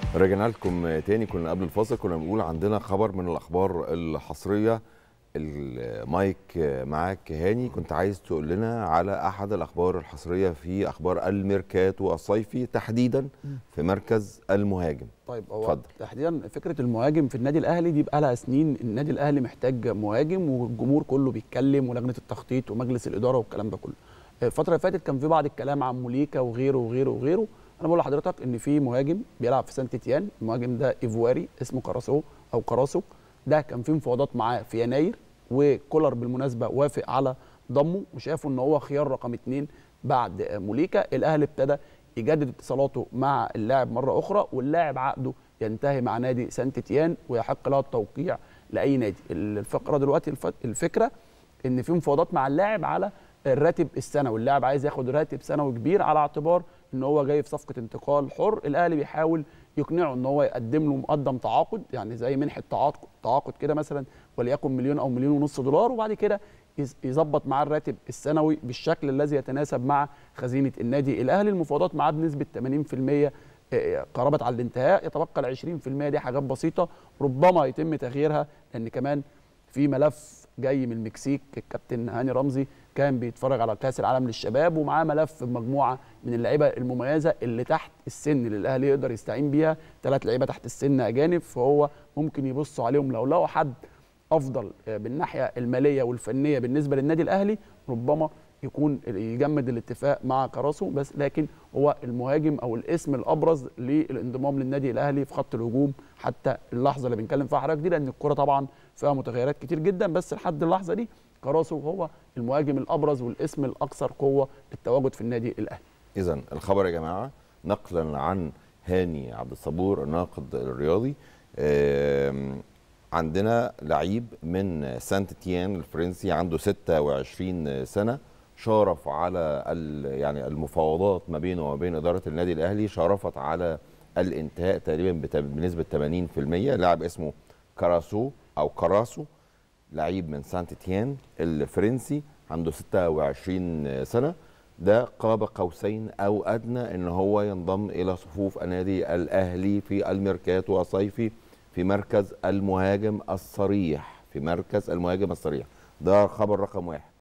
رجعنا لكم تاني. كنا قبل الفاصل كنا بنقول عندنا خبر من الاخبار الحصريه. المايك معاك هاني، كنت عايز تقول لنا على احد الاخبار الحصريه في اخبار الميركاتو الصيفي تحديدا في مركز المهاجم. طيب، هو اتفضل. تحديدا فكره المهاجم في النادي الاهلي دي بقى لها سنين. النادي الاهلي محتاج مهاجم والجمهور كله بيتكلم ولجنه التخطيط ومجلس الاداره والكلام ده كله. الفتره اللي فاتت كان في بعض الكلام عن موليكا وغيره وغيره وغيره. انا بقول لحضرتك ان في مهاجم بيلعب في سانت تيان، المهاجم ده ايفواري اسمه كراسو او كراسو. ده كان في مفاوضات معاه في يناير، وكولر بالمناسبه وافق على ضمه وشافوا ان هو خيار رقم 2 بعد موليكا. الاهلي ابتدى يجدد اتصالاته مع اللاعب مره اخرى، واللاعب عقده ينتهي مع نادي سانت تيان ويحق له التوقيع لاي نادي. الفقره دلوقتي الفكره ان في مفاوضات مع اللاعب على الراتب السنوي. اللاعب عايز ياخد راتب سنوي كبير على اعتبار ان هو جاي في صفقه انتقال حر. الاهلي بيحاول يقنعه ان هو يقدم له مقدم تعاقد، يعني زي منحه تعاقد كده مثلا، وليكن مليون او مليون ونص دولار، وبعد كده يظبط معاه الراتب السنوي بالشكل الذي يتناسب مع خزينه النادي الاهلي. المفاوضات معاه بنسبه 80% قربت على الانتهاء، يتبقى ال 20% دي حاجات بسيطه ربما يتم تغييرها، لان كمان في ملف جاي من المكسيك. الكابتن هاني رمزي كان بيتفرج على كاس العالم للشباب، ومعاه ملف بمجموعه من اللعيبه المميزه اللي تحت السن اللي الاهلي يقدر يستعين بيها. 3 لعيبه تحت السن اجانب، فهو ممكن يبصوا عليهم لو لقوا حد افضل بالناحيه الماليه والفنيه بالنسبه للنادي الاهلي، ربما يكون يجمد الاتفاق مع كراسو. بس لكن هو المهاجم او الاسم الابرز للانضمام للنادي الاهلي في خط الهجوم حتى اللحظه اللي بنتكلم فيها حضرتك دي، لان الكره طبعا فيها متغيرات كتير جدا، بس لحد اللحظه دي كراسو هو المهاجم الابرز والاسم الاكثر قوه للتواجد في النادي الاهلي. اذا الخبر يا جماعه نقلا عن هاني عبد الصبور الناقد الرياضي، عندنا لعيب من سانت تيان الفرنسي عنده 26 سنه، شارف على يعني المفاوضات ما بينه وما بين اداره النادي الاهلي، شارفت على الانتهاء تقريبا بنسبه 80%. لاعب اسمه كراسو او كراسو، لعيب من سانت تيان الفرنسي عنده 26 سنه. ده قاب قوسين او ادنى ان هو ينضم الى صفوف النادي الاهلي في الميركاتو الصيفي في مركز المهاجم الصريح. ده خبر رقم 1.